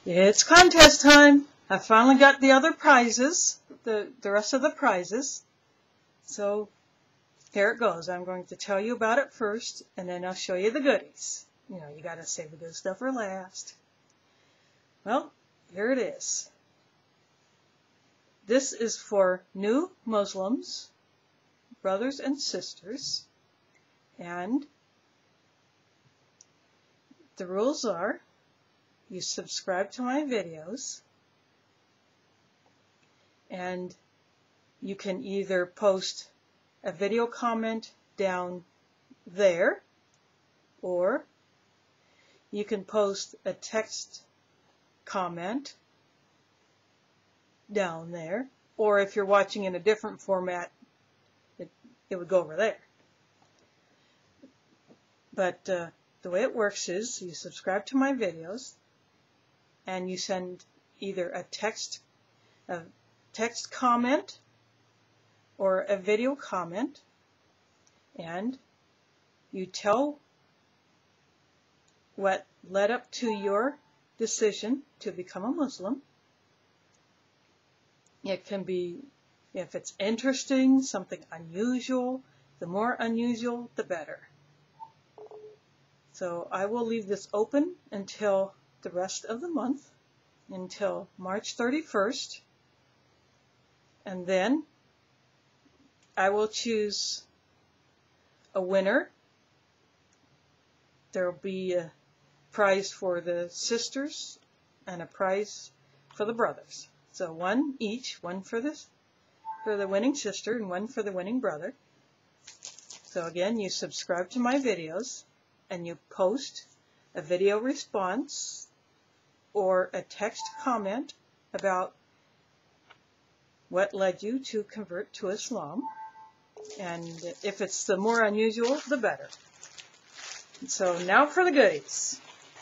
It's contest time. I finally got the other prizes, the rest of the prizes. So here it goes. I'm going to tell you about it first, and then I'll show you the goodies. You know, you got to save the good stuff for last. Well, here it is. This is for new Muslims, brothers and sisters, and the rules are you subscribe to my videos, and you can either post a video comment down there, or you can post a text comment down there, or if you're watching in a different format, it would go over there. But the way it works is you subscribe to my videos and you send either a text comment or a video comment, and you tell what led up to your decision to become a Muslim. It can be, if it's interesting, something unusual. The more unusual, the better. So I will leave this open until the rest of the month, until March 31st. And then I will choose a winner. There will be a prize for the sisters and a prize for the brothers. So one each, one for the winning sister and one for the winning brother. So again, you subscribe to my videos and you post a video response or a text comment about what led you to convert to Islam. And if it's the more unusual, the better. So now for the goodies.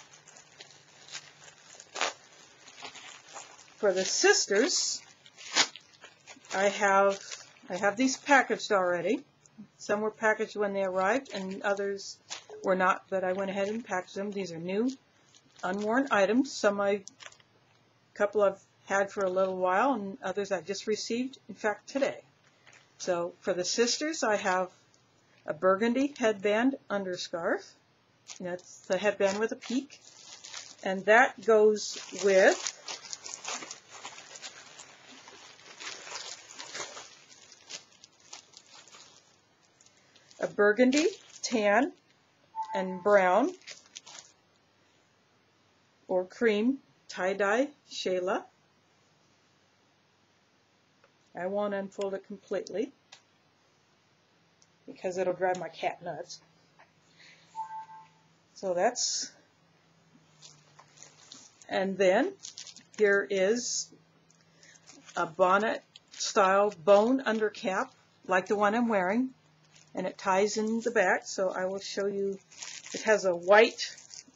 For the sisters, I have these packaged already. Some were packaged when they arrived and others were not, but I went ahead and packaged them. These are new, unworn items. A couple I've had for a little while, and others I just received, in fact, today. So for the sisters, I have a burgundy headband underscarf. That's the headband with a peak. And that goes with a burgundy, tan, and brown or cream tie-dye Shayla. I won't unfold it completely because it'll drive my cat nuts. So that's, and then here is a bonnet style bone undercap like the one I'm wearing, and it ties in the back. So I will show you. It has a white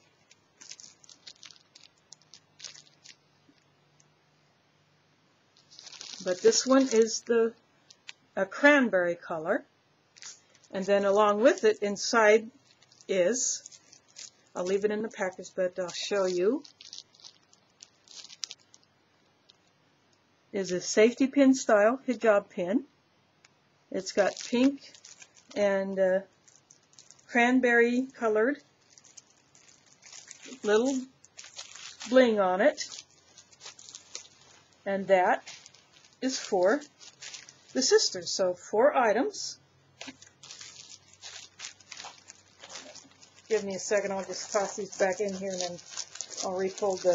but this one is a cranberry color, and then along with it inside is, I'll leave it in the package, but I'll show you, is a safety pin style hijab pin. It's got pink and cranberry colored little bling on it, and that is for the sisters. So 4 items. Give me a second, I'll just toss these back in here and then I'll refold the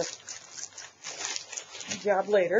job later.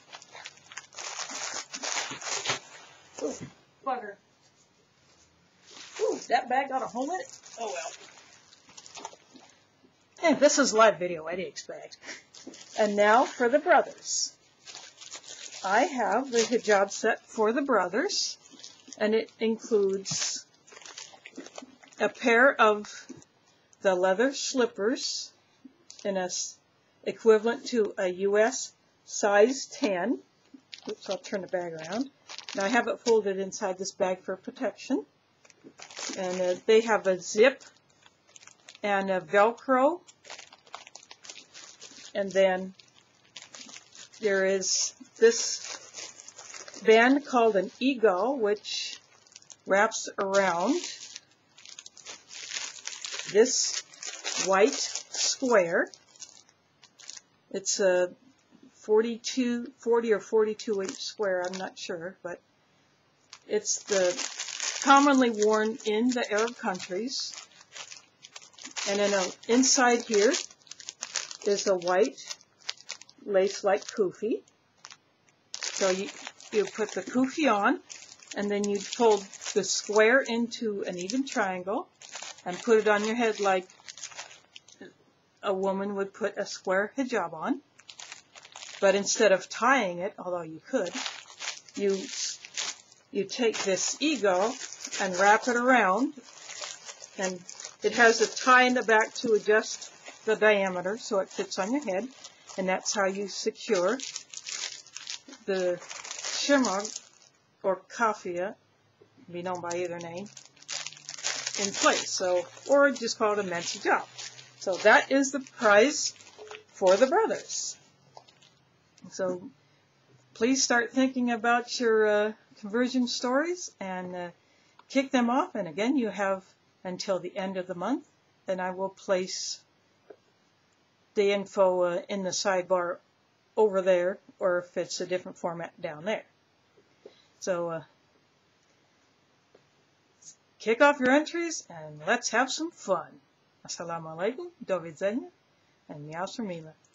Ooh, bugger. Ooh, that bag got a hole in it? Oh well. Hey, this is live video, what do you expect? And now for the brothers. I have the hijab set for the brothers, and it includes a pair of the leather slippers in a equivalent to a US size 10. Oops, I'll turn the bag around. Now I have it folded inside this bag for protection. And they have a zip and a Velcro, and then there is this band called an eagle, which wraps around this white square. It's a 40 or 42 inch square, I'm not sure, but it's the commonly worn in the Arab countries. And then inside here is a white lace-like kufi. So you put the kufi on, and then you fold the square into an even triangle and put it on your head like a woman would put a square hijab on. But instead of tying it, although you could, you take this eagle and wrap it around, and it has a tie in the back to adjust the diameter so it fits on your head, and that's how you secure the shemagh or kafia, be known by either name, in place. So, or just call it a men's hijab. So that is the prize for the brothers. So please start thinking about your conversion stories and kick them off. And again, you have until the end of the month, and I will place the info in the sidebar over there, or if it's a different format, down there. So kick off your entries and let's have some fun. Assalamu alaikum, do widzenia, and miał Mila.